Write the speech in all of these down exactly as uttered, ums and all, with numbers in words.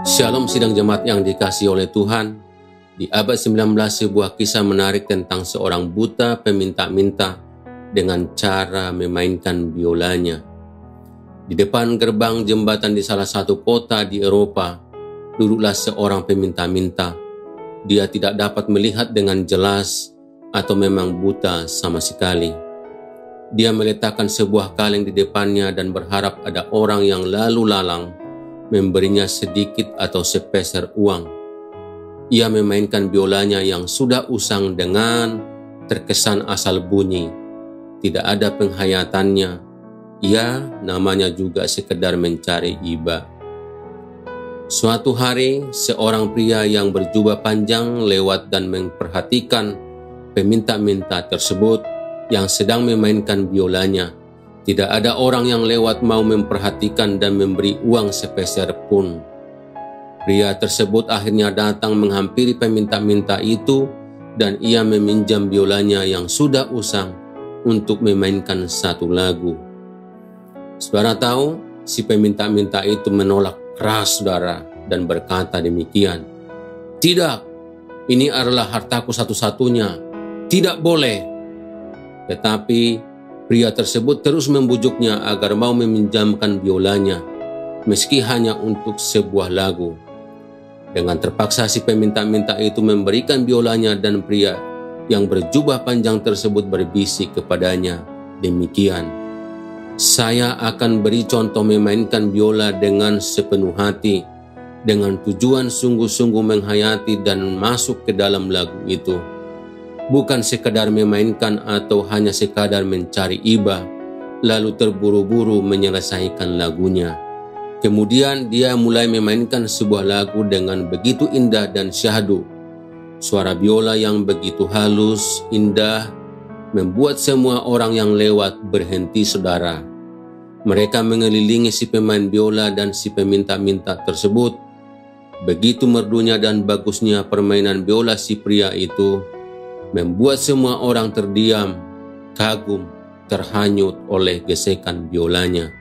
Shalom sidang jemaat yang dikasihi oleh Tuhan. Di abad sembilan belas sebuah kisah menarik tentang seorang buta peminta-minta dengan cara memainkan biolanya. Di depan gerbang jembatan di salah satu kota di Eropa, duduklah seorang peminta-minta. Dia tidak dapat melihat dengan jelas atau memang buta sama sekali. Dia meletakkan sebuah kaleng di depannya dan berharap ada orang yang lalu lalang memberinya sedikit atau sepeser uang. Ia memainkan biolanya yang sudah usang dengan terkesan asal bunyi. Tidak ada penghayatannya. Ya, namanya juga sekedar mencari iba. Suatu hari, seorang pria yang berjubah panjang lewat dan memperhatikan peminta-minta tersebut yang sedang memainkan biolanya. Tidak ada orang yang lewat mau memperhatikan dan memberi uang sepeser pun. Pria tersebut akhirnya datang menghampiri peminta-minta itu dan ia meminjam biolanya yang sudah usang untuk memainkan satu lagu. Saudara tahu, si peminta-minta itu menolak keras saudara dan berkata demikian. Tidak, ini adalah hartaku satu-satunya. Tidak boleh. Tetapi pria tersebut terus membujuknya agar mau meminjamkan biolanya, meski hanya untuk sebuah lagu. Dengan terpaksa si peminta-minta itu memberikan biolanya dan pria yang berjubah panjang tersebut berbisik kepadanya, demikian, saya akan beri contoh memainkan biola dengan sepenuh hati, dengan tujuan sungguh-sungguh menghayati dan masuk ke dalam lagu itu. Bukan sekadar memainkan atau hanya sekadar mencari iba, lalu terburu-buru menyelesaikan lagunya. Kemudian dia mulai memainkan sebuah lagu dengan begitu indah dan syahdu. Suara biola yang begitu halus, indah, membuat semua orang yang lewat berhenti saudara. Mereka mengelilingi si pemain biola dan si peminta-minta tersebut. Begitu merdunya dan bagusnya permainan biola si pria itu, membuat semua orang terdiam, kagum, terhanyut oleh gesekan biolanya.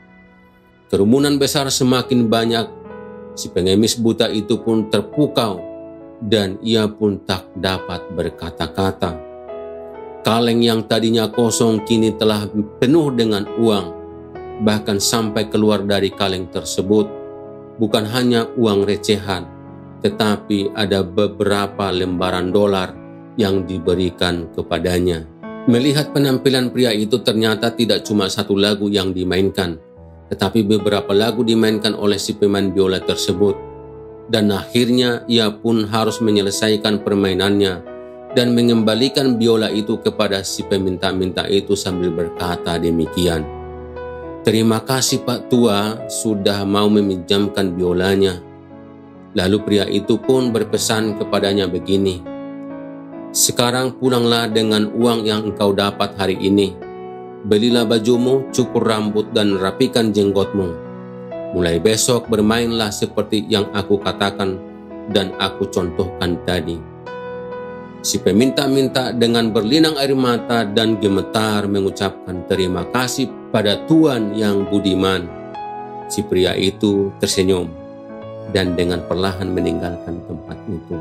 Kerumunan besar semakin banyak, si pengemis buta itu pun terpukau dan ia pun tak dapat berkata-kata. Kaleng yang tadinya kosong kini telah penuh dengan uang, bahkan sampai keluar dari kaleng tersebut bukan hanya uang recehan, tetapi ada beberapa lembaran dolar yang diberikan kepadanya. Melihat penampilan pria itu ternyata tidak cuma satu lagu yang dimainkan, tetapi beberapa lagu dimainkan oleh si pemain biola tersebut. Dan akhirnya ia pun harus menyelesaikan permainannya dan mengembalikan biola itu kepada si peminta-minta itu sambil berkata demikian. Terima kasih Pak Tua sudah mau meminjamkan biolanya. Lalu pria itu pun berpesan kepadanya begini. Sekarang pulanglah dengan uang yang engkau dapat hari ini. Belilah bajumu, cukur rambut dan rapikan jenggotmu. Mulai besok bermainlah seperti yang aku katakan dan aku contohkan tadi. Si peminta-minta dengan berlinang air mata dan gemetar mengucapkan terima kasih pada Tuan yang budiman. Si pria itu tersenyum dan dengan perlahan meninggalkan tempat itu.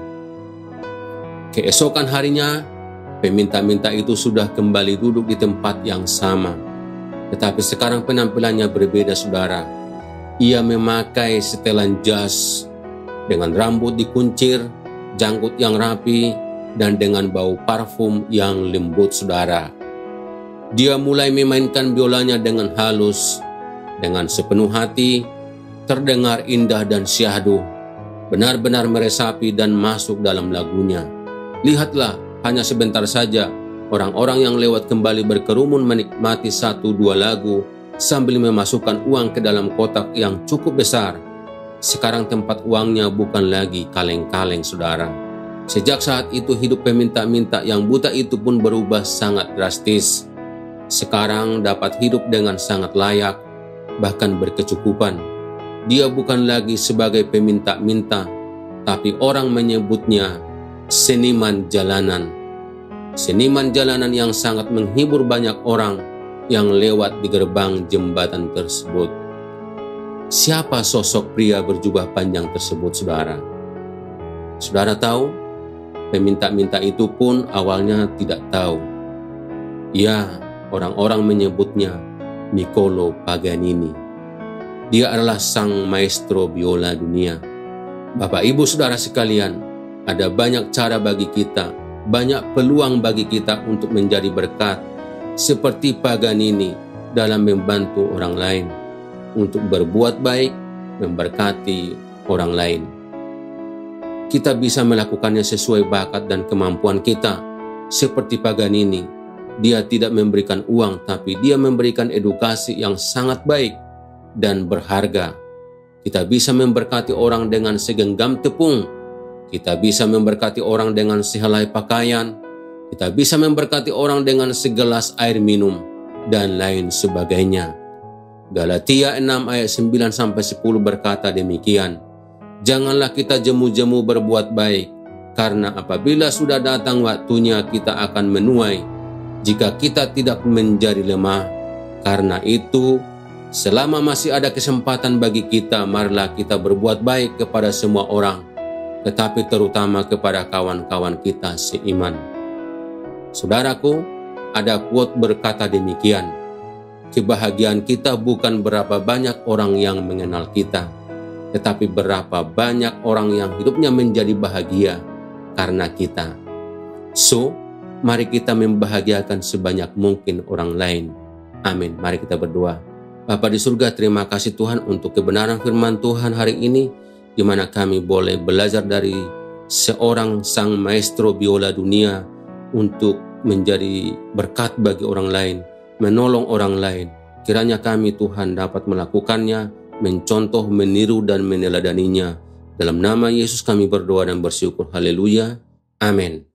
Keesokan harinya, peminta-minta itu sudah kembali duduk di tempat yang sama. Tetapi sekarang penampilannya berbeda saudara. Ia memakai setelan jas dengan rambut dikuncir, janggut yang rapi, dan dengan bau parfum yang lembut saudara. Dia mulai memainkan biolanya dengan halus, dengan sepenuh hati, terdengar indah dan syahdu, benar-benar meresapi dan masuk dalam lagunya. Lihatlah, hanya sebentar saja, orang-orang yang lewat kembali berkerumun menikmati satu dua lagu sambil memasukkan uang ke dalam kotak yang cukup besar. Sekarang tempat uangnya bukan lagi kaleng-kaleng saudara. Sejak saat itu hidup peminta-minta yang buta itu pun berubah sangat drastis. Sekarang dapat hidup dengan sangat layak, bahkan berkecukupan. Dia bukan lagi sebagai peminta-minta, tapi orang menyebutnya seniman jalanan. Seniman jalanan yang sangat menghibur banyak orang yang lewat di gerbang jembatan tersebut. Siapa sosok pria berjubah panjang tersebut, saudara? Saudara tahu, peminta-minta itu pun awalnya tidak tahu. Ya, orang-orang menyebutnya Niccolo Paganini. Dia adalah sang maestro biola dunia. Bapak Ibu Saudara sekalian, ada banyak cara bagi kita, banyak peluang bagi kita untuk menjadi berkat, seperti Paganini dalam membantu orang lain, untuk berbuat baik, memberkati orang lain. Kita bisa melakukannya sesuai bakat dan kemampuan kita, seperti Paganini. Dia tidak memberikan uang, tapi dia memberikan edukasi yang sangat baik dan berharga. Kita bisa memberkati orang dengan segenggam tepung. Kita bisa memberkati orang dengan sehelai pakaian. Kita bisa memberkati orang dengan segelas air minum, dan lain sebagainya. Galatia enam ayat sembilan sampai sepuluh berkata demikian. Janganlah kita jemu-jemu berbuat baik, karena apabila sudah datang waktunya kita akan menuai, jika kita tidak menjadi lemah. Karena itu, selama masih ada kesempatan bagi kita, marilah kita berbuat baik kepada semua orang, tetapi terutama kepada kawan-kawan kita seiman. Saudaraku, ada quote berkata demikian, kebahagiaan kita bukan berapa banyak orang yang mengenal kita, tetapi berapa banyak orang yang hidupnya menjadi bahagia karena kita. So, mari kita membahagiakan sebanyak mungkin orang lain. Amin. Mari kita berdoa. Bapa di surga, terima kasih Tuhan untuk kebenaran firman Tuhan hari ini, di mana kami boleh belajar dari seorang sang maestro biola dunia untuk menjadi berkat bagi orang lain, menolong orang lain. Kiranya kami Tuhan dapat melakukannya, mencontoh, meniru, dan meneladaninya. Dalam nama Yesus kami berdoa dan bersyukur. Haleluya. Amin.